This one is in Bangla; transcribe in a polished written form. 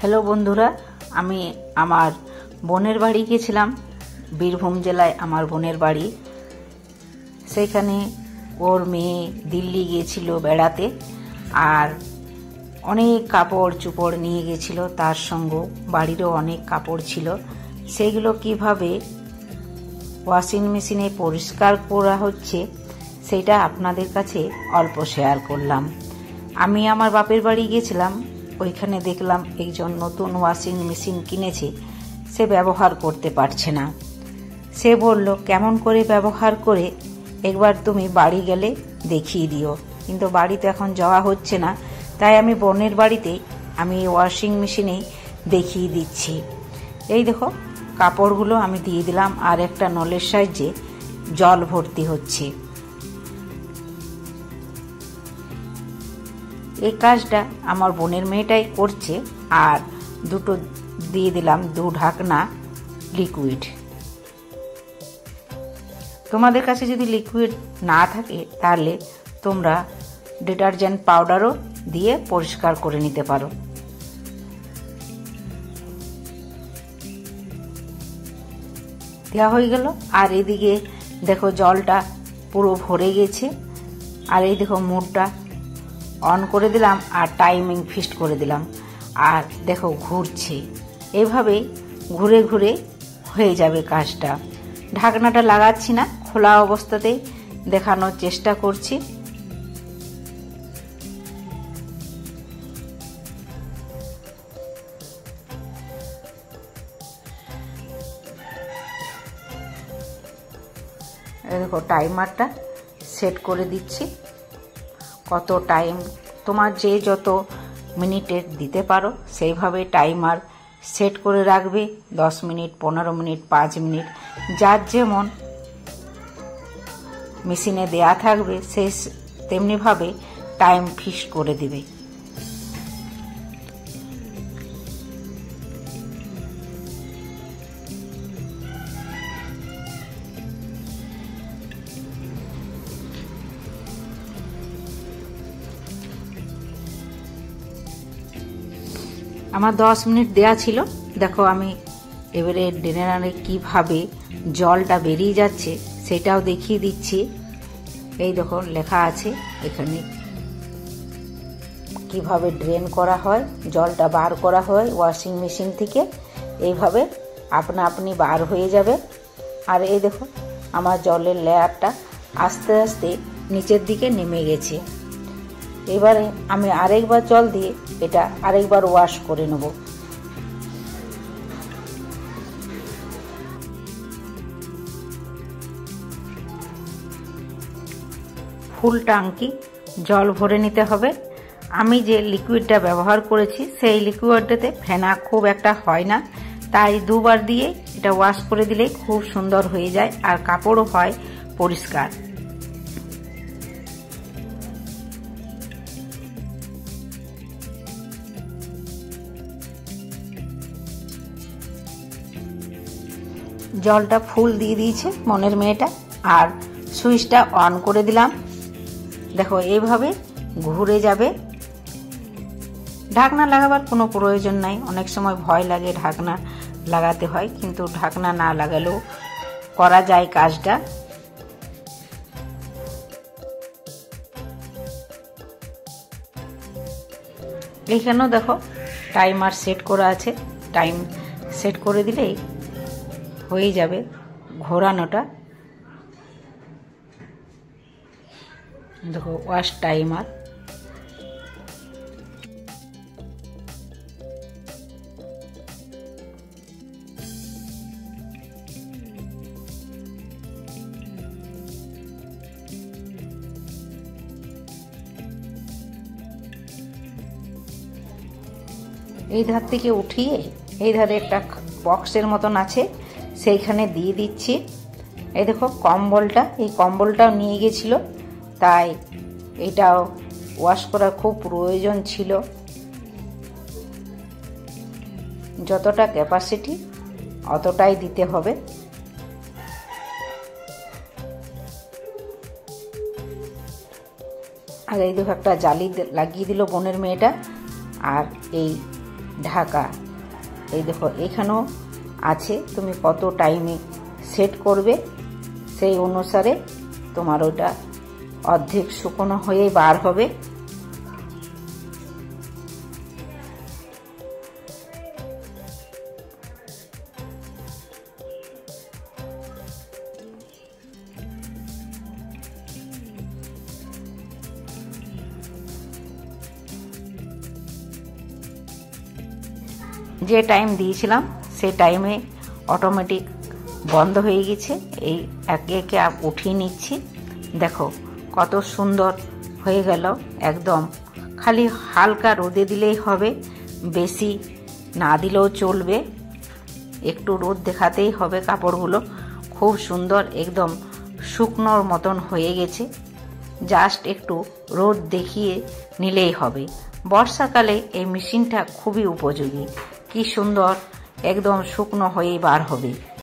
হ্যালো বন্ধুরা, আমি আমার বোনের বাড়ি গেছিলাম। বীরভূম জেলায় আমার বোনের বাড়ি। সেখানে ওর মেয়ে দিল্লি গিয়েছিল বেড়াতে, আর অনেক কাপড় চোপড় নিয়ে গেছিল, তার সঙ্গে বাড়িরও অনেক কাপড় ছিল। সেগুলো কিভাবে ওয়াশিং মেশিনে পরিষ্কার করা হচ্ছে সেটা আপনাদের কাছে অল্প শেয়ার করলাম। আমি আমার বাপের বাড়ি গেছিলাম, ওইখানে দেখলাম একজন নতুন ওয়াশিং মেশিন কিনেছে, সে ব্যবহার করতে পারছে না। সে বলল কেমন করে ব্যবহার করে একবার তুমি বাড়ি গেলে দেখিয়ে দিও, কিন্তু বাড়িতে এখন যাওয়া হচ্ছে না, তাই আমি বোনের বাড়িতে আমি ওয়াশিং মেশিনে দেখিয়ে দিচ্ছি। এই দেখো কাপড়গুলো আমি দিয়ে দিলাম, আর একটা নলের সাহায্যে জল ভর্তি হচ্ছে। এই কাজটা আমার বোনের মেয়েটাই করছে, আর দুটো দিয়ে দিলাম 2 ঢাকনা লিকুইড। তোমাদের কাছে যদি লিকুইড না থাকে তাহলে তোমরা ডিটারজেন্ট পাউডারও দিয়ে পরিষ্কার করে নিতে পারো। দেওয়া হয়ে গেল, আর এদিকে দেখো জলটা পুরো ভরে গেছে, আর এই দেখো মুডটা অন করে দিলাম আর টাইমিং ফিক্সড করে দিলাম, আর দেখো ঘুরছে। এইভাবে ঘুরে ঘুরে হয়ে যাবে কাজটা। ঢাকনাটা লাগাচ্ছি না, খোলা অবস্থাতেই দেখানোর চেষ্টা করছি। দেখো টাইমারটা সেট করে দিচ্ছি, কত টাইম তোমার যে যত মিনিটের দিতে পারো সেইভাবে টাইমার সেট করে রাখবে। 10 মিনিট, 15 মিনিট, 5 মিনিট, যার যেমন মেশিনে দেয়া থাকবে সে তেমনিভাবে টাইম ফিক্স করে দিবে। আমার 10 মিনিট দেয়া ছিল। দেখো আমি এবারে ড্রেনারে কিভাবে জলটা বেরিয়ে যাচ্ছে সেটাও দেখিয়ে দিচ্ছি। এই দেখো লেখা আছে এখানে কিভাবে ড্রেন করা হয়, জলটা বার করা হয় ওয়াশিং মেশিন থেকে। এইভাবে আপনা আপনি বার হয়ে যাবে। আর এই দেখো আমার জলের লেয়ারটা আস্তে আস্তে নিচের দিকে নেমে গেছে। এবারে আমি আরেকবার জল দিয়ে এটা আরেকবার ওয়াশ করে নেব। ফুল ট্যাঙ্কি জল ভরে নিতে হবে। আমি যে লিকুইডটা ব্যবহার করেছি সেই লিকুইডটাতে ফেনা খুব একটা হয় না, তাই 2 বার দিয়ে এটা ওয়াশ করে দিলে খুব সুন্দর হয়ে যায়, আর কাপড়ও হয় পরিষ্কার। জলটা ফুল দিয়ে দিয়েছে মনের মেয়েটা, আর সুইচটা অন করে দিলাম। দেখো এইভাবে ঘুরে যাবে। ঢাকনা লাগাবার কোনো প্রয়োজন নাই, অনেক সময় ভয় লাগে ঢাকনা লাগাতে হয়, কিন্তু ঢাকনা না লাগালেও করা যায় কাজটা। এইখানেও দেখো টাইমার সেট করা আছে, টাইম সেট করে দিলেই হয়ে যাবে ঘোরানোটা। দেখো ওয়াশ টাইমার। এই ধার থেকে উঠিয়ে এই ধারে একটা বক্সের মতন আছে, সেইখানে দিয়ে দিচ্ছি। এই দেখো কম্বলটা, এই কম্বলটাও নিয়ে গেছিল, তাই এটাও ওয়াশ করার খুব প্রয়োজন ছিল। যতটা ক্যাপাসিটি অতটাই দিতে হবে। আর এই দেখো একটা জালি লাগিয়ে দিল বোনের মেয়েটা, আর এই ঢাকা। এই দেখো এখানেও আছে, তুমি কত টাইমে সেট করবে সেই অনুসারে তোমার ওটা অর্ধেক শুকনো হয়ে বার হবে। যে টাইম দিয়েছিলাম সেই টাইমে অটোমেটিক বন্ধ হয়ে গেছে। এই একে একে উঠিয়ে নিচ্ছি। দেখো কত সুন্দর হয়ে গেল। একদম খালি হালকা রোদে দিলেই হবে, বেশি না দিলেও চলবে, একটু রোদ দেখাতেই হবে। কাপড়গুলো খুব সুন্দর একদম শুকনোর মতন হয়ে গেছে, জাস্ট একটু রোদ দেখিয়ে নিলেই হবে। বর্ষাকালে এই মেশিনটা খুবই উপযোগী। কি সুন্দর একদম শুকনো হয়ে বার হবে।